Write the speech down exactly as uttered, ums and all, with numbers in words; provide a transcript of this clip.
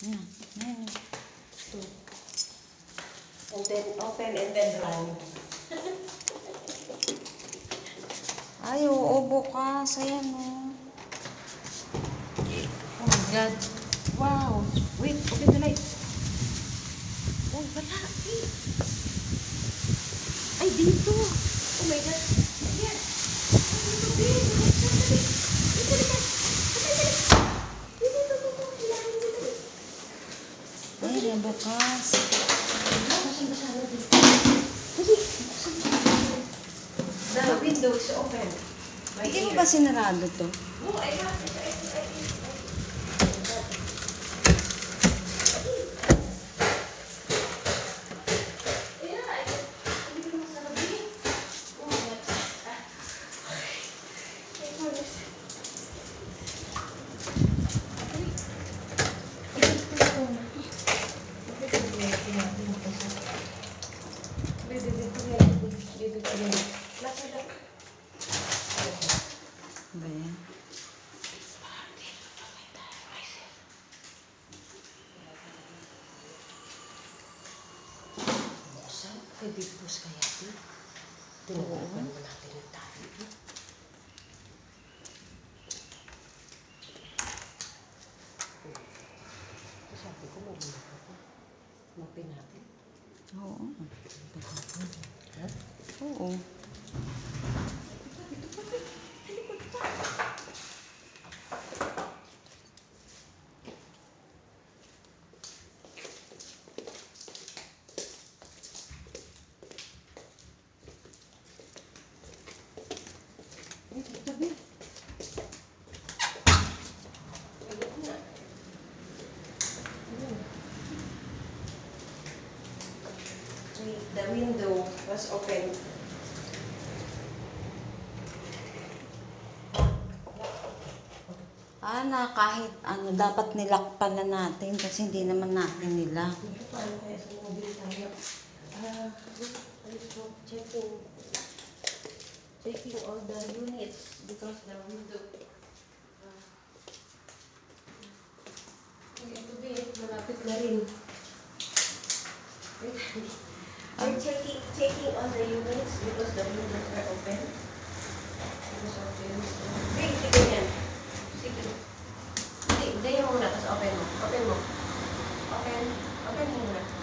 Yan. Yan. Two. And then open and then run. Ay, oo, bukas. Ayan, oh. Oh my God. Wow. Wait, open the light. Oh, wala. Ay, dito. Oh my God. Yes. Ay, yan, bukas. The window is open. My Hindi mo ear. ba sinarado to? Oh, I have it. I have it. Ba yan? Saan? Kay Big Boss kaya ito? Tinagapan mo natin yung tayo. Sabi ko, mabulak ako. Mapin natin. Oo. Ha? Oo. The window was open. Ah, na kahit ano, dapat nilakpan na natin kasi hindi naman natin nila. Paano kaya sa mobile tayo? Ah, uh, checking. Checking all the units because the window. Uh, ito din, malapit na rin. We're checking, checking all the units because the windows are open. Because of the Wait, sige yan. Sige. Hindi, hindi yung muna, tapos open mo. Open mo. Open. Open mo muna.